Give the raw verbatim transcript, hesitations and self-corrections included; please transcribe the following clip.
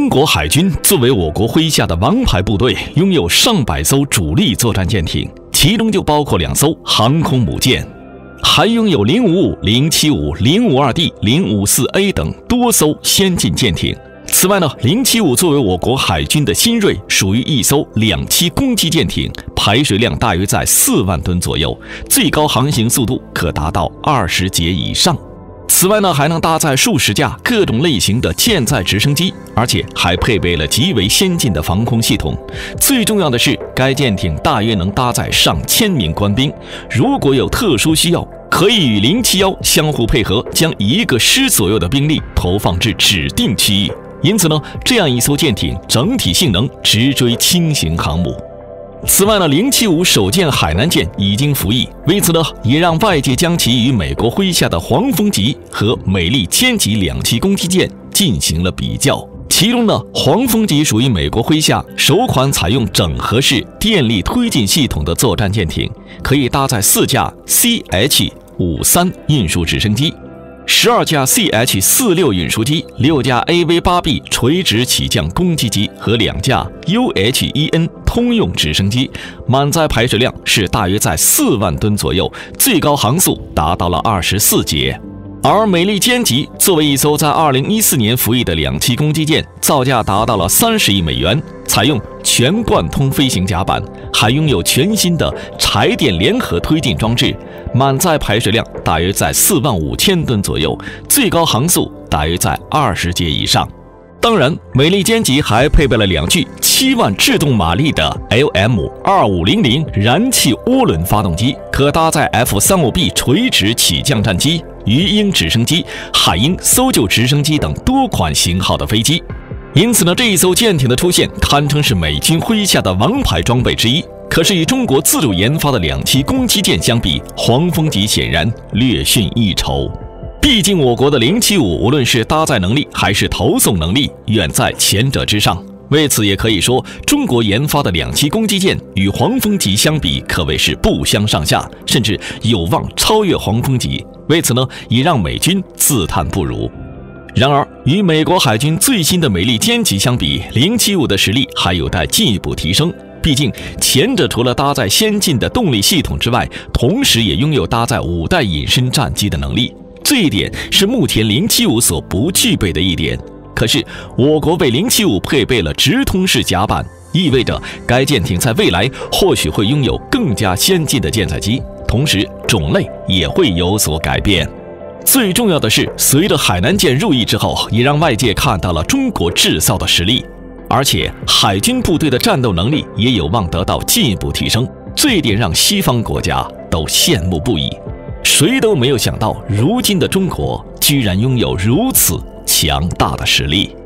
中国海军作为我国麾下的王牌部队，拥有上百艘主力作战舰艇，其中就包括两艘航空母舰，还拥有零五五、零七五、零五二 D、零五四 A 等多艘先进舰艇。此外呢，零七五作为我国海军的新锐，属于一艘两栖攻击舰艇，排水量大约在四万吨左右，最高航行速度可达到二十节以上。此外呢，还能搭载数十架各种类型的舰载直升机，而且还配备了极为先进的防空系统。最重要的是，该舰艇大约能搭载上千名官兵，如果有特殊需要，可以与零七一相互配合，将一个师左右的兵力投放至指定区域。因此呢，这样一艘舰艇整体性能直追轻型航母。此外呢，零七五首舰海南舰已经服役，为此呢，也让外界将其与美国麾下的黄蜂级和美利坚级两栖攻击舰进行了比较。其中呢，黄蜂级属于美国麾下首款采用整合式电力推进系统的作战舰艇，可以搭载四架 C H 五三 运输直升机，十二架 C H 四六 运输机，六架 A V 八 B 垂直起降攻击机和两架 U H 一 N 通用直升机，满载排水量是大约在四万吨左右，最高航速达到了二十四节。而美利坚级作为一艘在二零一四年服役的两栖攻击舰，造价达到了三十亿美元，采用全贯通飞行甲板，还拥有全新的柴电联合推进装置，满载排水量大约在四万五千吨左右，最高航速大约在二十节以上。当然，美利坚级还配备了两具七万制动马力的 L M 二五零零 燃气涡轮发动机，可搭载 F 三十五 B 垂直起降战机、鱼鹰直升机、海鹰搜救直升机等多款型号的飞机。因此呢，这一艘舰艇的出现堪称是美军麾下的王牌装备之一。可是与中国自主研发的两栖攻击舰相比，黄蜂级显然略逊一筹。毕竟我国的零七五无论是搭载能力还是投送能力，远在前者之上。为此也可以说，中国研发的两栖攻击舰与黄蜂级相比，可谓是不相上下，甚至有望超越黄蜂级。为此呢，也让美军自叹不如。然而，与美国海军最新的美利坚级相比，零七五的实力还有待进一步提升。毕竟，前者除了搭载先进的动力系统之外，同时也拥有搭载五代隐身战机的能力。这一点是目前零七五所不具备的一点。可是，我国为零七五配备了直通式甲板，意味着该舰艇在未来或许会拥有更加先进的舰载机，同时种类也会有所改变。最重要的是，随着海南舰入役之后，也让外界看到了中国制造的实力，而且海军部队的战斗能力也有望得到进一步提升，这一点让西方国家都羡慕不已。谁都没有想到，如今的中国居然拥有如此强大的实力。